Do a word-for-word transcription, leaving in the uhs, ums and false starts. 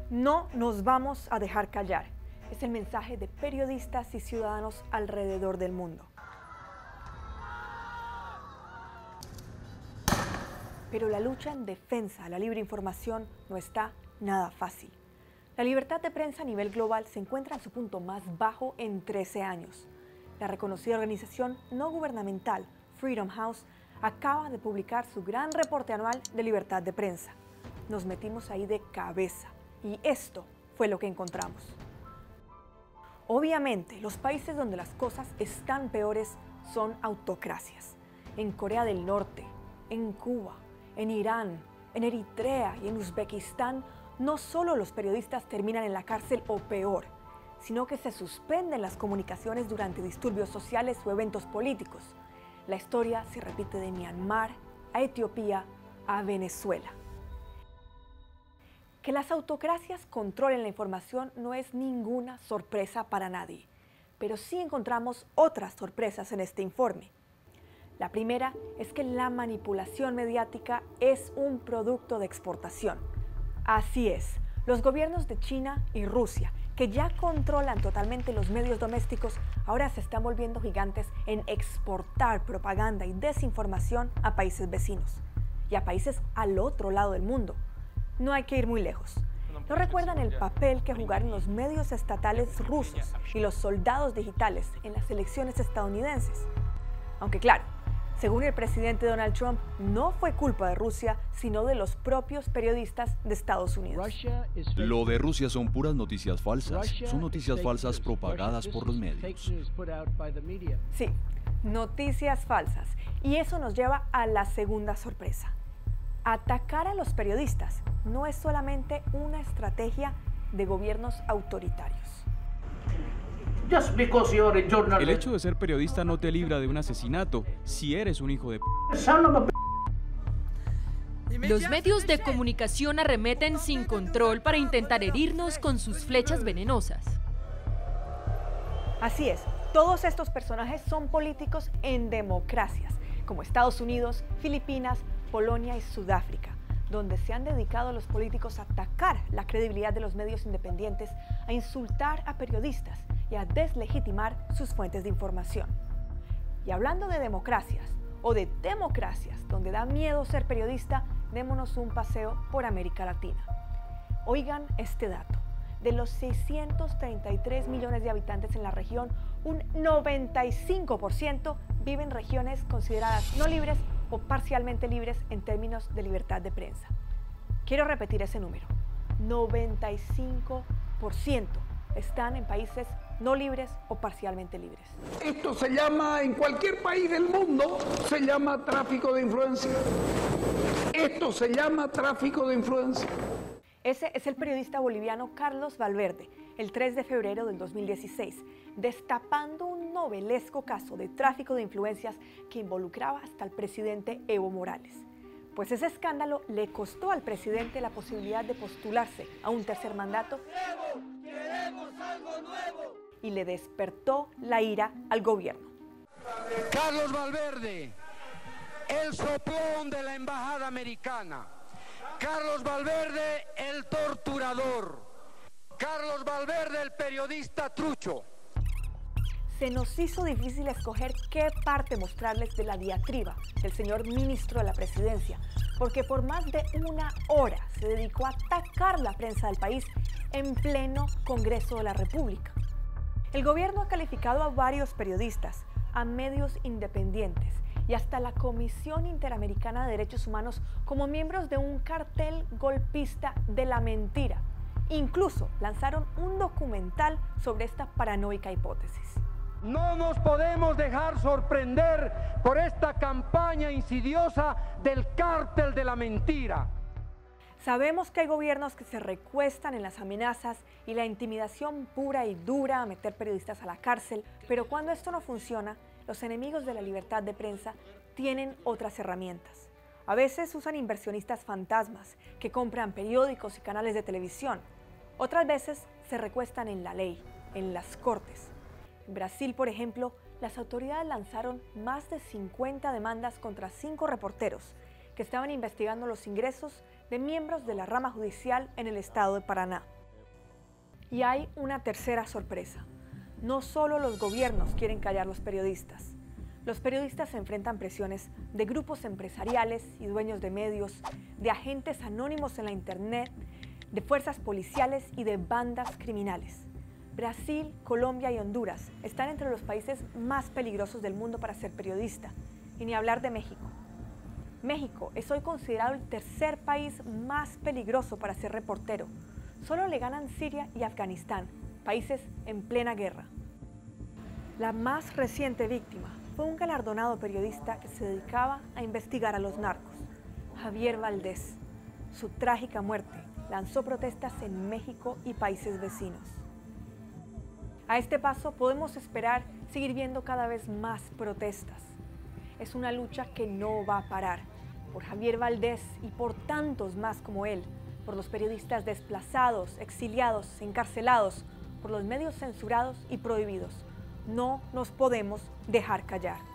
No nos vamos a dejar callar. Es el mensaje de periodistas y ciudadanos alrededor del mundo. Pero la lucha en defensa de la libre información no está nada fácil. La libertad de prensa a nivel global se encuentra en su punto más bajo en trece años. La reconocida organización no gubernamental Freedom House acaba de publicar su gran reporte anual de libertad de prensa. Nos metimos ahí de cabeza y esto fue lo que encontramos. Obviamente, los países donde las cosas están peores son autocracias. En Corea del Norte, en Cuba, en Irán, en Eritrea y en Uzbekistán, no solo los periodistas terminan en la cárcel o peor, sino que se suspenden las comunicaciones durante disturbios sociales o eventos políticos. La historia se repite de Myanmar a Etiopía a Venezuela. Que las autocracias controlen la información no es ninguna sorpresa para nadie, pero sí encontramos otras sorpresas en este informe. La primera es que la manipulación mediática es un producto de exportación. Así es, los gobiernos de China y Rusia, que ya controlan totalmente los medios domésticos, ahora se están volviendo gigantes en exportar propaganda y desinformación a países vecinos y a países al otro lado del mundo. No hay que ir muy lejos. ¿No recuerdan el papel que jugaron los medios estatales rusos y los soldados digitales en las elecciones estadounidenses? Aunque claro, según el presidente Donald Trump, no fue culpa de Rusia, sino de los propios periodistas de Estados Unidos. Lo de Rusia son puras noticias falsas. Son noticias falsas propagadas por los medios. Sí, noticias falsas. Y eso nos lleva a la segunda sorpresa. Atacar a los periodistas no es solamente una estrategia de gobiernos autoritarios. El hecho de ser periodista no te libra de un asesinato si eres un hijo de p***. Los medios de comunicación arremeten sin control para intentar herirnos con sus flechas venenosas. Así es, todos estos personajes son políticos en democracias, como Estados Unidos, Filipinas, Polonia y Sudáfrica, donde se han dedicado los políticos a atacar la credibilidad de los medios independientes, a insultar a periodistas y a deslegitimar sus fuentes de información. Y hablando de democracias, o de democracias donde da miedo ser periodista, démonos un paseo por América Latina. Oigan este dato, de los seiscientos treinta y tres millones de habitantes en la región, un noventa y cinco por ciento vive en regiones consideradas no libres o parcialmente libres en términos de libertad de prensa. Quiero repetir ese número, noventa y cinco por ciento están en países no libres o parcialmente libres. Esto se llama, en cualquier país del mundo, se llama tráfico de influencia. Esto se llama tráfico de influencia. Ese es el periodista boliviano Carlos Valverde, el tres de febrero del dos mil dieciséis, destapando un novelesco caso de tráfico de influencias que involucraba hasta al presidente Evo Morales. Pues ese escándalo le costó al presidente la posibilidad de postularse a un tercer mandato y le despertó la ira al gobierno. Carlos Valverde, el soplón de la embajada americana. Carlos Valverde, el torturador. Carlos Valverde, el periodista trucho. Se nos hizo difícil escoger qué parte mostrarles de la diatriba del señor ministro de la presidencia, porque por más de una hora se dedicó a atacar la prensa del país en pleno Congreso de la República. El gobierno ha calificado a varios periodistas, a medios independientes y hasta la Comisión Interamericana de Derechos Humanos como miembros de un cartel golpista de la mentira. Incluso lanzaron un documental sobre esta paranoica hipótesis. No nos podemos dejar sorprender por esta campaña insidiosa del cártel de la mentira. Sabemos que hay gobiernos que se recuestan en las amenazas y la intimidación pura y dura a meter periodistas a la cárcel, pero cuando esto no funciona, los enemigos de la libertad de prensa tienen otras herramientas. A veces usan inversionistas fantasmas que compran periódicos y canales de televisión. Otras veces se recuestan en la ley, en las cortes. En Brasil, por ejemplo, las autoridades lanzaron más de cincuenta demandas contra cinco reporteros que estaban investigando los ingresos de miembros de la rama judicial en el estado de Paraná. Y hay una tercera sorpresa. No solo los gobiernos quieren callar a los periodistas. Los periodistas se enfrentan presiones de grupos empresariales y dueños de medios, de agentes anónimos en la internet, de fuerzas policiales y de bandas criminales. Brasil, Colombia y Honduras están entre los países más peligrosos del mundo para ser periodista, y ni hablar de México. México es hoy considerado el tercer país más peligroso para ser reportero. Solo le ganan Siria y Afganistán, países en plena guerra. La más reciente víctima fue un galardonado periodista que se dedicaba a investigar a los narcos, Javier Valdés. Su trágica muerte lanzó protestas en México y países vecinos. A este paso podemos esperar seguir viendo cada vez más protestas. Es una lucha que no va a parar, por Javier Valdés y por tantos más como él, por los periodistas desplazados, exiliados, encarcelados, por los medios censurados y prohibidos. No nos podemos dejar callar.